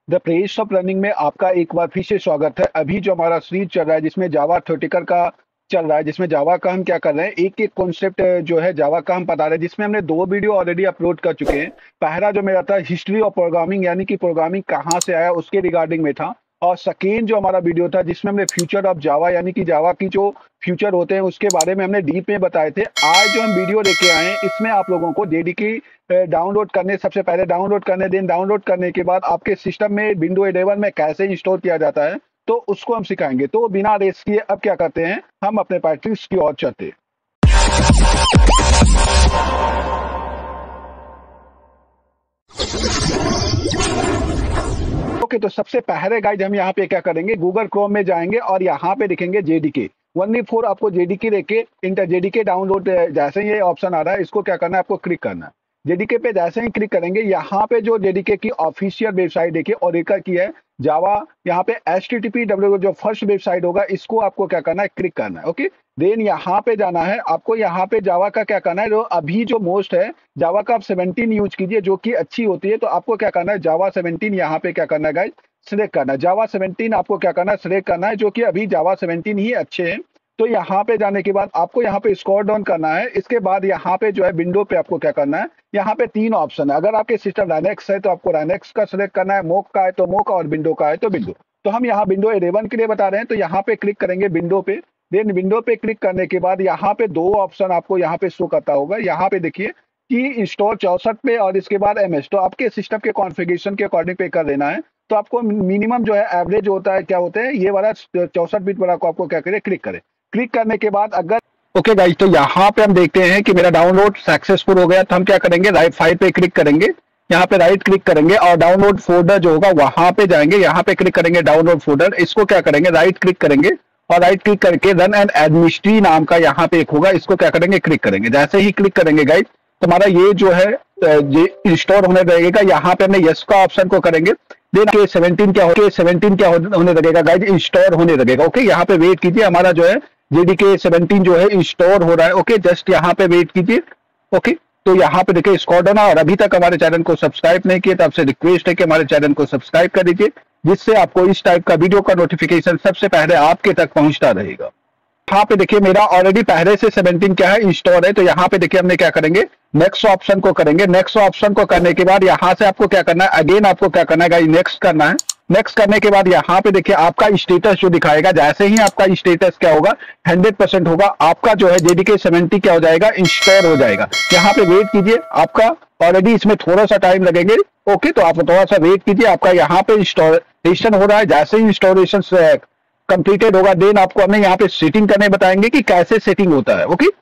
The press of running में आपका एक बार फिर से स्वागत है। अभी जो हमारा सीरीज चल रहा है जिसमें जावा थ्योरेटिकल का चल रहा है, जिसमें जावा का हम क्या कर रहे हैं, एक एक कॉन्सेप्ट जो है जावा का हम बता रहे हैं, जिसमें हमने 2 वीडियो ऑलरेडी अपलोड कर चुके हैं। पहला जो मेरा था हिस्ट्री ऑफ प्रोग्रामिंग, यानी कि प्रोग्रामिंग कहाँ से आया उसके रिगार्डिंग में था। और सेकेंड जो हमारा वीडियो था जिसमें हमने फ्यूचर ऑफ जावा, यानी कि जावा की जो फ्यूचर होते हैं उसके बारे में हमने डीप में बताए थे। आज जो हम वीडियो लेके आए हैं इसमें आप लोगों को जेडीके डाउनलोड करने, सबसे पहले डाउनलोड करने, देन डाउनलोड करने के बाद आपके सिस्टम में विंडो 11 में कैसे इंस्टॉल किया जाता है, तो उसको हम सिखाएंगे। तो बिना रेस किए अब क्या करते हैं, हम अपने प्रैक्टिस की ओर चलते हैं। ओके, तो सबसे पहले गाइज हम यहाँ पे क्या करेंगे, गूगल क्रोम में जाएंगे और यहाँ पे लिखेंगे जेडीके 1v4। आपको जेडीके लेके इंटर जेडीके डाउनलोड, जैसे ही ये ऑप्शन आ रहा है इसको क्या करना है, आपको क्लिक करना है। जेडीके पे जैसे ही क्लिक करेंगे यहाँ पे जो जेडीके की ऑफिशियल वेबसाइट देखिए ओरेकल की है जावा, यहाँ पे HTTP जो फर्स्ट वेबसाइट होगा इसको आपको क्या करना है, क्लिक करना है। ओके, देन यहाँ पे जाना है आपको, यहाँ पे जावा का क्या करना है, जो अभी जो मोस्ट है जावा का आप 17 यूज कीजिए जो कि अच्छी होती है। तो आपको क्या करना है, जावा 17 यहाँ पे क्या करना है गाइज, सिलेक्ट करना है। जावा 17 आपको क्या करना है, सिलेक्ट करना है, जो कि अभी जावा 17 ही अच्छे हैं। तो यहाँ पे जाने के बाद आपको यहाँ पे स्क्रॉल डाउन करना है। इसके बाद यहाँ पे जो है विंडो पे आपको क्या करना है, यहाँ पे 3 ऑप्शन है। अगर आपके सिस्टम लाइनेक्स है तो आपको लाइनेक्स का सिलेक्ट करना है, मोक का है तो मोक, और विंडो का है तो विंडो। तो हम यहाँ विंडो 11 के लिए बता रहे हैं, तो यहाँ पे क्लिक करेंगे विंडो पे। देन विंडो पे क्लिक करने के बाद यहाँ पे 2 ऑप्शन आपको यहाँ पे शो करता होगा। यहाँ पे देखिए कि इंस्टॉल 64 पे और इसके बाद MS, तो आपके सिस्टम के कॉन्फ़िगरेशन के अकॉर्डिंग पे कर देना है। तो आपको मिनिमम जो है एवरेज होता है, क्या होता है, ये वाला 64 बिट वाला को आपको क्या करें, क्लिक करें। क्लिक करने के बाद अगर ओके गाइस, तो यहाँ पे हम देखते हैं कि मेरा डाउनलोड सक्सेसफुल हो गया। तो हम क्या करेंगे, राइट फाइल पे क्लिक करेंगे, यहाँ पे राइट क्लिक करेंगे और डाउनलोड फोल्डर जो होगा वहां पे जाएंगे, यहाँ पे क्लिक करेंगे डाउनलोड फोल्डर। इसको क्या करेंगे, राइट क्लिक करेंगे और राइट क्लिक करके रन एंड एडमिनिस्ट्री नाम का यहाँ पे एक होगा, इसको क्या करेंगे, क्लिक करेंगे। जैसे ही क्लिक करेंगे गाइस तो हमारा ये जो है ये इंस्टॉल होने लगेगा। यहाँ पे हमने यस का ऑप्शन को करेंगे। देन के 17 क्या होने लगेगा गाइस, इंस्टॉल होने लगेगा। ओके, यहाँ पे वेट कीजिए, हमारा जो है जेडीके 17 जो है इंस्टॉल हो रहा है। ओके, जस्ट यहाँ पे वेट कीजिए। ओके, तो यहाँ पे देखिए स्क्रॉल डाउन, और अभी तक हमारे चैनल को सब्सक्राइब नहीं किया तो आपसे रिक्वेस्ट है कि हमारे चैनल को सब्सक्राइब कर दीजिए, जिससे आपको इस टाइप का वीडियो का नोटिफिकेशन सबसे पहले आपके तक पहुंचता रहेगा। यहाँ पे देखिए मेरा ऑलरेडी पहले से 17 क्या है, इंस्टॉल है। तो यहाँ पे देखिए हमने क्या करेंगे, नेक्स्ट ऑप्शन को करेंगे। नेक्स्ट ऑप्शन को करने के बाद यहाँ से आपको क्या करना है, अगेन आपको क्या करना है गाइस, नेक्स्ट करना है। नेक्स्ट करने के बाद यहाँ पे देखिए आपका स्टेटस जो दिखाएगा, जैसे ही आपका स्टेटस क्या होगा, 100% होगा, आपका जो है जेडीके 70 क्या हो जाएगा, इंस्टॉल हो जाएगा। यहाँ पे वेट कीजिए, आपका ऑलरेडी इसमें थोड़ा सा टाइम लगेंगे। ओके, तो आप थोड़ा सा वेट कीजिए, आपका यहाँ पे इंस्टॉलेशन हो रहा है। जैसे ही इंस्टॉलेशन कंप्लीटेड होगा, देन आपको हमें यहाँ पे सेटिंग करने बताएंगे कि कैसे सेटिंग होता है। ओके,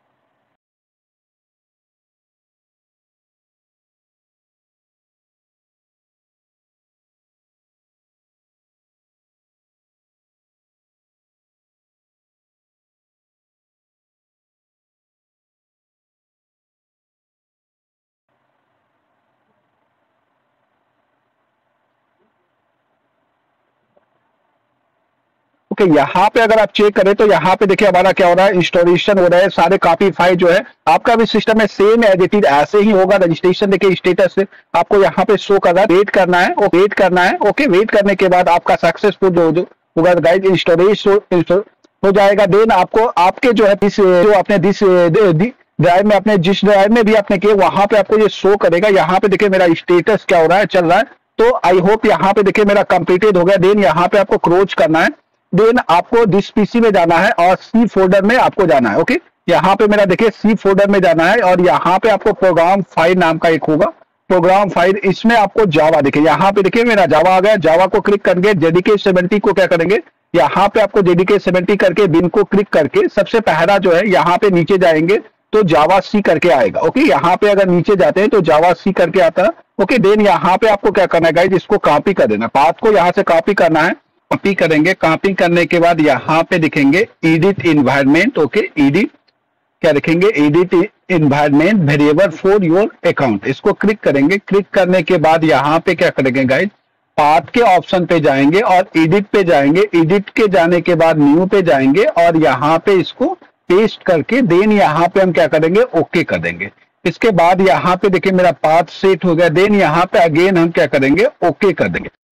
ओके, यहाँ पे अगर आप चेक करें तो यहाँ पे देखिए हमारा क्या हो रहा है, इंस्टॉलेशन हो रहा है। सारे कॉपी फाइल जो है आपका भी सिस्टम में सेम एज इट इज ऐसे ही होगा। रजिस्ट्रेशन देखिए स्टेटस से आपको यहाँ पे शो कर रहा है, वेट करना है, वेट करना है। ओके, वेट करने के बाद आपका सक्सेसफुल जो होगा गाइस, इंस्टॉलेशन हो जाएगा। देन आपको आपके जो है जो आपने ड्राइव में, अपने जिस ड्राइव में भी आपने किए वहां पे आपको ये शो करेगा। यहाँ पे देखिए मेरा स्टेटस क्या हो रहा है, चल रहा है। तो आई होप यहाँ पे देखिए मेरा कंप्लीटेड हो गया। देन यहाँ पे आपको क्लोज करना है। देन आपको दिस पीसी में जाना है और सी फोल्डर में आपको जाना है। ओके, यहाँ पे मेरा देखिए सी फोल्डर में जाना है और यहाँ पे आपको प्रोग्राम फाइल नाम का एक होगा, प्रोग्राम फाइल। इसमें आपको जावा देखिए, यहाँ पे देखिए मेरा जावा आ गया। जावा को क्लिक करके जेडीके 70 को क्या करेंगे, यहाँ पे आपको जेडीके 70 करके बिन को क्लिक करके सबसे पहला जो है यहाँ पे नीचे जाएंगे तो जावा सी करके आएगा। ओके, यहाँ पे अगर नीचे जाते हैं तो जावा सी करके आता है। ओके, देन यहाँ पे आपको क्या करना है गाइस, इसको कॉपी कर देना, पाथ को यहाँ से कॉपी करना है। कॉपी करेंगे, कॉपी करने के बाद यहाँ पे दिखेंगे एडिट इन्वायरमेंट। ओके, एडिट क्या लिखेंगे, edit environment variable for your account, इसको क्लिक करेंगे। क्लिक करने के बाद यहाँ पे क्या करेंगे गाइस, पाथ के ऑप्शन पे जाएंगे और एडिट पे जाएंगे। एडिट के जाने के बाद न्यू पे जाएंगे और यहाँ पे इसको पेस्ट करके देन यहाँ पे हम क्या करेंगे, ओके कर देंगे। इसके बाद यहाँ पे देखिए मेरा पाथ सेट हो गया। देन यहाँ पे अगेन हम क्या करेंगे, ओके कर देंगे।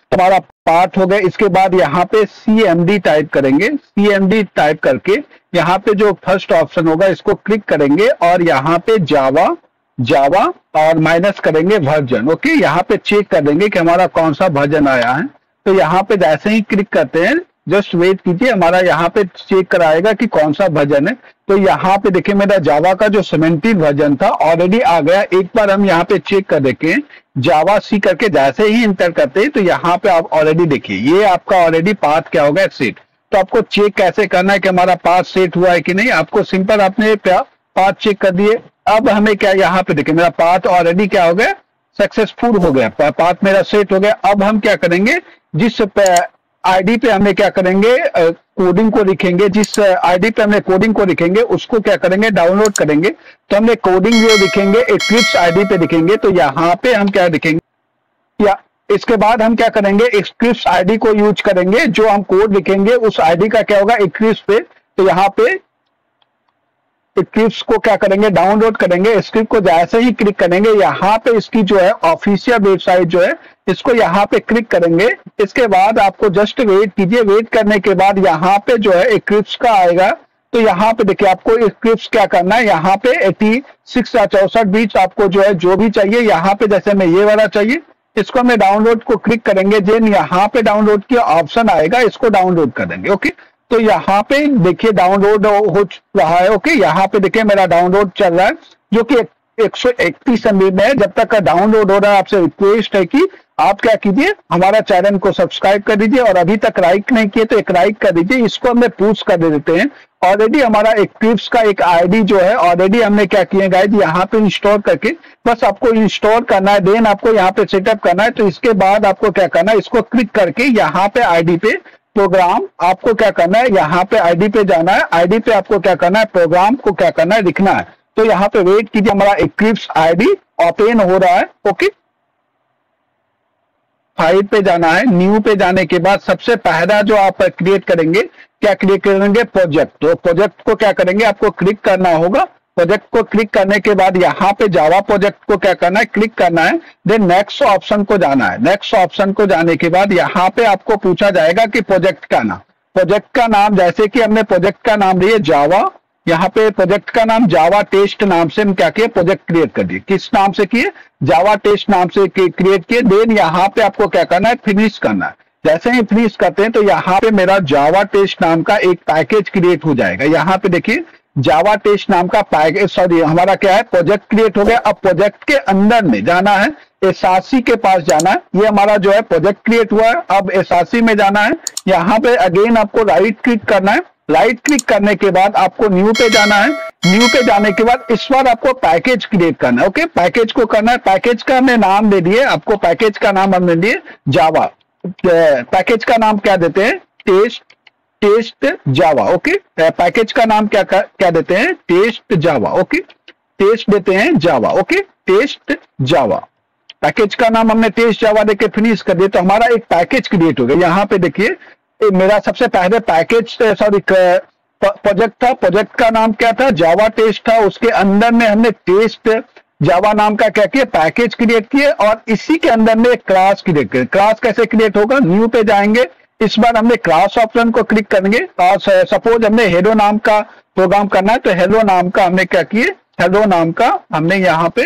हमारा पार्ट हो गया। इसके बाद यहाँ पे CMD टाइप करेंगे। CMD टाइप करके यहाँ पे जो फर्स्ट ऑप्शन होगा इसको क्लिक करेंगे और यहाँ पे जावा और माइनस करेंगे वर्जन। ओके, यहाँ पे चेक कर देंगे कि हमारा कौन सा वर्जन आया है। तो यहाँ पे जैसे ही क्लिक करते हैं, जस्ट वेट कीजिए, हमारा यहाँ पे चेक कराएगा कि कौन सा वर्जन है। तो यहाँ पे देखिए मेरा जावा का जो 17 वर्जन था ऑलरेडी आ गया। एक बार हम यहाँ पे चेक कर देखें, जावा सी करके जैसे ही इंटर करते हैं तो यहाँ पे आप ऑलरेडी देखिए ये आपका ऑलरेडी पाथ क्या होगा, सेट। तो आपको चेक कैसे करना है कि हमारा पाथ सेट हुआ है कि नहीं। आपको सिंपल आपने पाथ चेक कर दिए। अब हमें क्या यहाँ पे देखिए मेरा पाथ ऑलरेडी क्या हो गया, सक्सेसफुल हो गया, पाथ मेरा सेट हो गया। अब हम क्या करेंगे, जिस आईडी पे हमें क्या करेंगे, कोडिंग को लिखेंगे, जिस आईडी पे हमने कोडिंग को लिखेंगे उसको क्या करेंगे, डाउनलोड करेंगे। तो हमने कोडिंग जो लिखेंगे इक्लिप्स आईडी पे लिखेंगे। तो यहाँ पे हम क्या लिखेंगे, या इसके बाद हम क्या करेंगे, इक्लिप्स आईडी को यूज करेंगे। जो हम कोड लिखेंगे उस आईडी का क्या होगा, इक्लिप्स पे। तो यहाँ पे स्क्रिप्ट को क्या करेंगे, डाउनलोड करेंगे। स्क्रिप्ट को जैसे ही क्लिक करेंगे यहाँ पे इसकी जो है ऑफिशियल वेबसाइट जो है इसको यहाँ पे क्लिक करेंगे। इसके बाद आपको जस्ट वेट कीजिए। वेट करने के बाद यहाँ पे जो है स्क्रिप्ट का आएगा। तो यहाँ पे देखिए आपको स्क्रिप्ट क्या करना है, यहाँ पे 86 या 64 बीच आपको जो है जो भी चाहिए, यहाँ पे जैसे हमें ये वाला चाहिए इसको हमें डाउनलोड को क्लिक करेंगे। देन यहाँ पे डाउनलोड की ऑप्शन आएगा, इसको डाउनलोड कर देंगे। ओके, तो यहाँ पे देखिए डाउनलोड हो रहा है। ओके, यहाँ पे देखिए मेरा डाउनलोड चल रहा है जो कि 131 MB में है। जब तक का डाउनलोड हो रहा है आपसे रिक्वेस्ट है कि आप क्या कीजिए, हमारा चैनल को सब्सक्राइब कर दीजिए और अभी तक लाइक नहीं किए तो एक लाइक कर दीजिए। इसको हमने पुश कर देते हैं। ऑलरेडी हमारा इक्लिप्स का एक आईडी जो है ऑलरेडी हमने क्या किए गाइस, यहाँ पे इंस्टॉल करके बस आपको इंस्टॉल करना है। देन आपको यहाँ पे सेटअप करना है। तो इसके बाद आपको क्या करना है, इसको क्लिक करके यहाँ पे आईडी पे प्रोग्राम आपको क्या करना है, यहाँ पे आईडी पे जाना है। आईडी पे आपको क्या करना है, प्रोग्राम को क्या करना है, लिखना है। तो यहाँ पे वेट कीजिए, हमारा इक्लिप्स आईडी ओपन हो रहा है। ओके, फाइल पे जाना है। न्यू पे जाने के बाद सबसे पहला जो आप क्रिएट करेंगे, क्या क्रिएट करेंगे, प्रोजेक्ट। तो प्रोजेक्ट को क्या करेंगे, आपको क्लिक करना होगा। प्रोजेक्ट को क्लिक करने के बाद यहाँ पे जावा प्रोजेक्ट को क्या करना है, क्लिक करना है। देन नेक्स्ट ऑप्शन को जाना है। नेक्स्ट ऑप्शन को जाने के बाद यहाँ पे आपको पूछा जाएगा कि प्रोजेक्ट का नाम। प्रोजेक्ट का नाम जैसे कि हमने प्रोजेक्ट का नाम लिए जावा, यहाँ पे प्रोजेक्ट का नाम जावा टेस्ट नाम से हम क्या किए, प्रोजेक्ट क्रिएट कर दिए। किस नाम से किए, जावा टेस्ट नाम से क्रिएट किए। देन यहाँ पे आपको क्या करना है, फिनिश करना है। जैसे ही फिनिश करते हैं तो यहाँ पे मेरा जावा टेस्ट नाम का एक पैकेज क्रिएट हो जाएगा। यहाँ पे देखिए जावा टेस्ट नाम का पैकेज, सॉरी हमारा क्या है, प्रोजेक्ट क्रिएट हो गया। अब प्रोजेक्ट के अंदर में जाना है, SRC के पास जाना है। ये हमारा जो है प्रोजेक्ट क्रिएट हुआ है। अब SRC में जाना है। यहाँ पे अगेन आपको राइट क्लिक करना है। राइट क्लिक करने के बाद आपको न्यू पे जाना है। न्यू पे जाने के बाद इस बार आपको पैकेज क्रिएट करना है। ओके, पैकेज को करना है। पैकेज का हमने नाम दे दिए, आपको पैकेज का नाम हमने दिए जावा। पैकेज का नाम क्या देते हैं, टेस्ट जावा। ओके, पैकेज का नाम क्या देते हैं, टेस्ट जावा। ओके, टेस्ट देते हैं Java. Okay, test Java. Package का नाम हमने टेस्ट जावा देके फिनिश कर दिया। तो हमारा एक पैकेज क्रिएट हो गया। यहाँ पे देखिए मेरा सबसे पहले पैकेज, सॉरी प्रोजेक्ट था। प्रोजेक्ट का नाम क्या था, जावा टेस्ट था। उसके अंदर में हमने टेस्ट जावा नाम का क्या किया, पैकेज क्रिएट किए और इसी के अंदर में एक क्लास क्रिएट किया। क्लास कैसे क्रिएट होगा, न्यू पे जाएंगे। इस बार हमने क्लास ऑप्शन को क्लिक करेंगे और सपोज हमने हेलो नाम का प्रोग्राम करना है। तो हेलो नाम का हमने क्या किए, हेलो नाम का हमने यहाँ पे,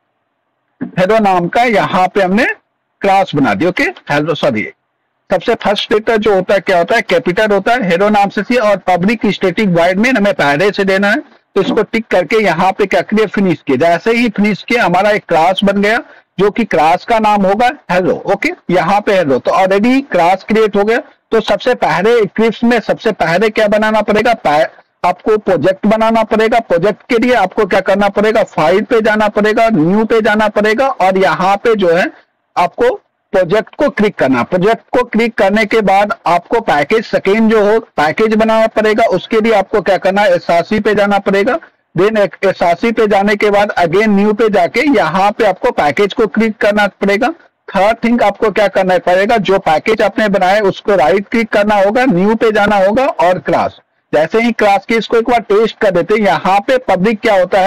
हेलो नाम का यहाँ पे हमने क्लास बना दी। ओके, हेलो, सॉरी सबसे फर्स्ट लेटर जो होता है क्या होता है, कैपिटल होता है। हेलो नाम से सी और पब्लिक स्टैटिक वॉइड में हमें पहले से देना है। तो इसको टिक करके यहाँ पे क्या किया, फिनिश किया। जैसे ही फिनिश किया हमारा एक क्लास बन गया जो कि क्लास का नाम होगा हेलो। ओके, यहाँ पे हेलो, तो ऑलरेडी क्लास क्रिएट हो गया। तो सबसे पहले इक्लिप्स में सबसे पहले क्या बनाना पड़ेगा, आपको प्रोजेक्ट बनाना पड़ेगा। प्रोजेक्ट के लिए आपको क्या करना पड़ेगा, फाइल पे जाना पड़ेगा, न्यू पे जाना पड़ेगा और यहाँ पे जो है आपको प्रोजेक्ट को क्लिक करना। प्रोजेक्ट को क्लिक करने के बाद आपको पैकेज सेकेंड जो हो पैकेज बनाना पड़ेगा। उसके लिए आपको क्या करना है, SRC पे जाना पड़ेगा। देन SRC पे जाने के बाद अगेन न्यू पे जाके यहाँ पे आपको पैकेज को क्लिक करना पड़ेगा। थर्ड थिंग आपको क्या करना पड़ेगा, जो पैकेज आपने बनाया उसको राइट क्लिक करना होगा, न्यू पे जाना होगा और क्लास। जैसे ही क्लास की इसको एक बार टेस्ट कर देते हैं। यहाँ पे पब्लिक क्या होता है,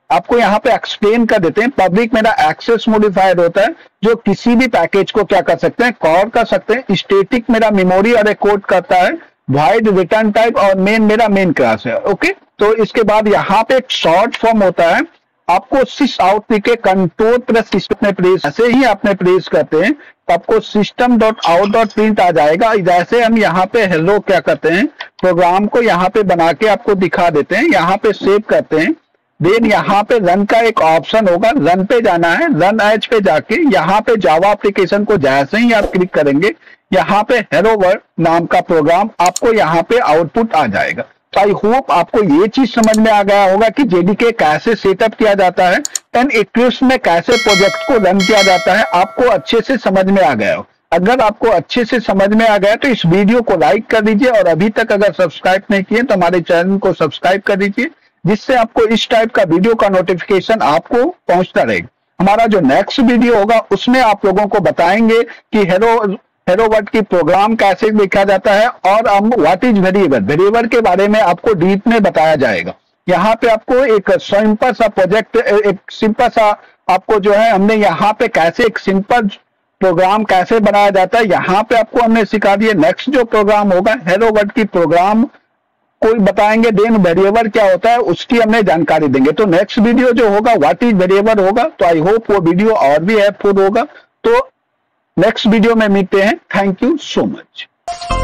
आपको यहाँ पे एक्सप्लेन कर देते हैं। पब्लिक मेरा एक्सेस मॉडिफायर होता है, जो किसी भी पैकेज को क्या कर सकते हैं, कॉल कर सकते हैं। स्टैटिक मेरा मेमोरी और कोड करता है। वाइड रिटर्न टाइप और मेन मेरा मेन क्लास है। ओके, तो इसके बाद यहाँ पे एक शॉर्ट फॉर्म होता है। आपको सिस आउट के कंट्रोल प्लस सिस्टम में प्रेस, ऐसे ही आपने प्रेस करते हैं तो आपको system dot out dot print आ जाएगा। जैसे हम यहाँ पे हेलो क्या करते हैं, प्रोग्राम को यहाँ पे बना के आपको दिखा देते हैं। यहाँ पे सेव करते हैं, देन यहाँ पे रन का एक ऑप्शन होगा, रन पे जाना है। रन एज पे जाके यहाँ पे जावा एप्लीकेशन को जैसे ही आप क्लिक करेंगे, यहाँ पे हेलो वर्ल्ड नाम का प्रोग्राम आपको यहाँ पे आउटपुट आ जाएगा। तो आई होप आपको ये चीज समझ में आ गया होगा कि जेडीके कैसे सेटअप किया जाता है एंड इक्लिप्स में कैसे प्रोजेक्ट को रन किया जाता है, आपको अच्छे से समझ में आ गया हो। अगर आपको अच्छे से समझ में आ गया तो इस वीडियो को लाइक कर दीजिए, और अभी तक अगर सब्सक्राइब नहीं किए तो हमारे चैनल को सब्सक्राइब कर दीजिए, जिससे आपको इस टाइप का वीडियो का नोटिफिकेशन आपको पहुंचता रहेगा। हमारा जो नेक्स्ट वीडियो होगा उसमें आप लोगों को बताएंगे कि हेलो वर्ड की प्रोग्राम कैसे लिखा जाता है, और हम व्हाट इज वेरिएबल के बारे में आपको डीप में बताया जाएगा। यहाँ पे आपको एक सिंपल सा प्रोजेक्ट, एक सिंपल सा आपको जो है हमने यहाँ पे कैसे एक सिंपल प्रोग्राम कैसे बनाया जाता है यहाँ पे आपको हमने सिखा दिया। नेक्स्ट जो प्रोग्राम होगा हेलो वर्ड की प्रोग्राम कोई बताएंगे, देन वेरिएबल क्या होता है उसकी हमने जानकारी देंगे। तो नेक्स्ट वीडियो जो होगा व्हाट इज वेरिएबल होगा। तो आई होप वो वीडियो और भी हेल्पफुल होगा। तो नेक्स्ट वीडियो में मिलते हैं। Thank you so much.